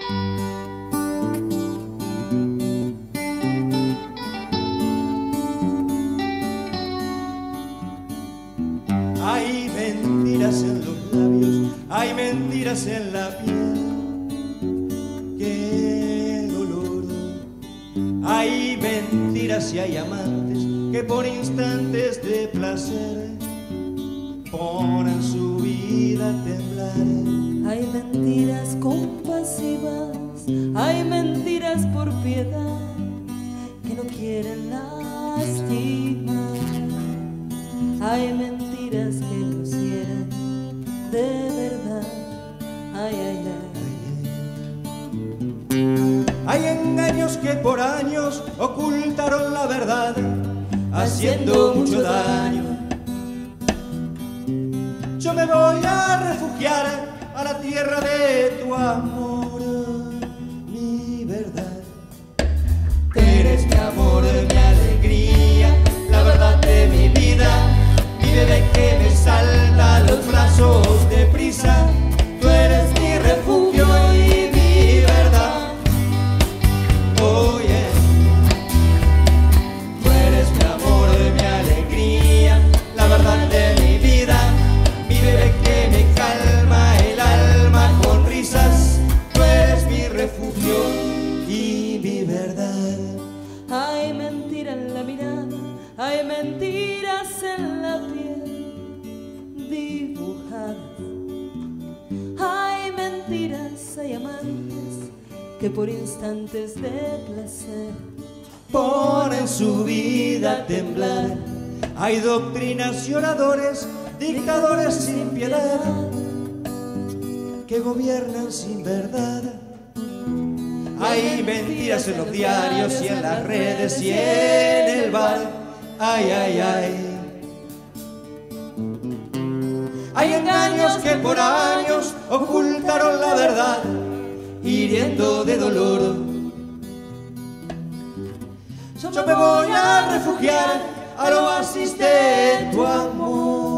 Hay mentiras en los labios, hay mentiras en la piel. ¡Qué dolor! Hay mentiras y hay amantes que por instantes de placer ponen su vida a temblar. Hay mentiras compasivas, hay mentiras por piedad que no quieren lastimar. Hay mentiras que nos hieren de verdad. Ay, ay, ay. Hay engaños que por años ocultaron la verdad, haciendo mucho daño. Yo me voy a refugiar a la tierra de tu amor, mi verdad. Eres mi amor, mi alegría, la verdad de mi vida, mi bebé que me salta a los brazos deprisa. Tú eres mi refugio y mi verdad. Oh yeah. Tú eres mi amor, mi alegría, la verdad de mi vida, mi bebé que me calma el alma con risas. Tú eres mi refugio y mi verdad. Hay mentira en la mirada, hay mentiras en la piel dibujadas. Hay mentiras, hay amantes que por instantes de placer Ponen su vida a temblar. Hay doctrinas y oradores, dictadores sin piedad, que gobiernan sin verdad. Hay mentiras en los diarios y en las redes y en el bar. Ay, ay, ay. Hay engaños que por años ocultaron la verdad, hiriendo de dolor. Yo me voy a refugiar al oasis de tu amor.